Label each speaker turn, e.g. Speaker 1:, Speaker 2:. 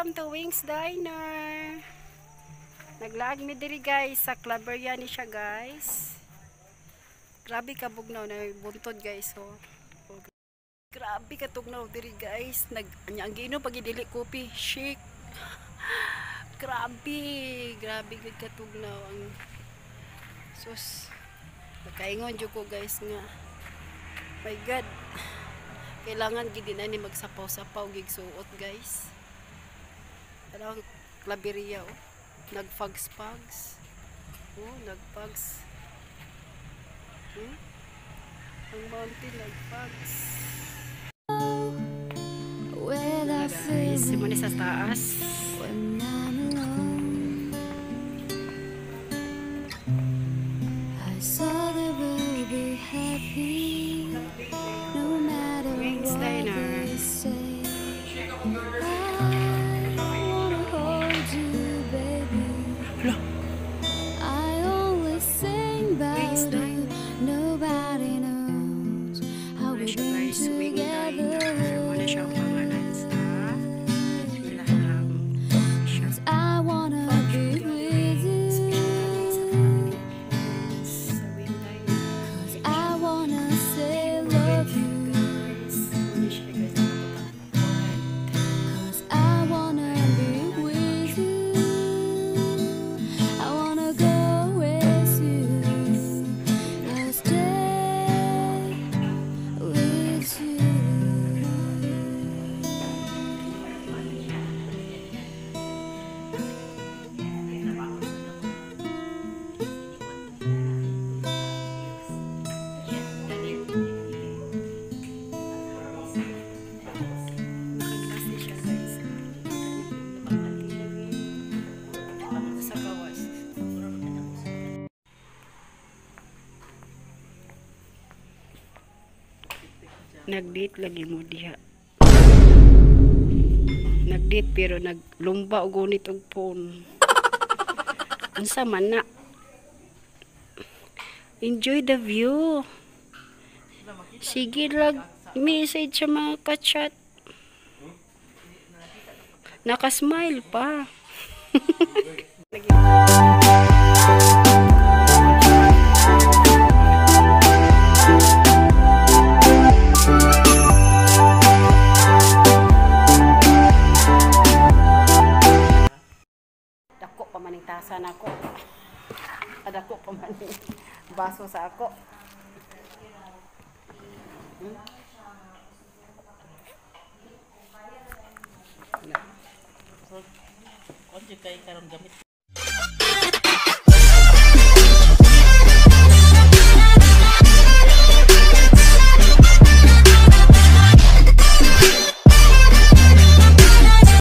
Speaker 1: Welcome to Wings Diner. Naglaag mi diri guys sa Claveria ni siya guys. Grabe ka bugnaw na buntod guys oh. Grabe ka tugnaw diri guys. Ang giinom pag idili kopi shake. Grabe gud ka tugnaw ang sus. Nakaingon jud ko guys nga. My God. Kailangan gid na ni magsapaw-sapaw gig suot guys. Ano Claveria oh. Nagfags-fags. Oh, nagfags. Ang mountain nagfags. Guys, simula sa taas. Wings Diner. Nag-date lagi mo diha. Nag-date pero naglumba og gunit og phone. Unsa man na? Enjoy the view. Sige lag message sa mga ka-chat. Naka-smile pa. Dako pa maning tasa na ako. Dako pa maning baso sa ako.
Speaker 2: Kung kay karon gamit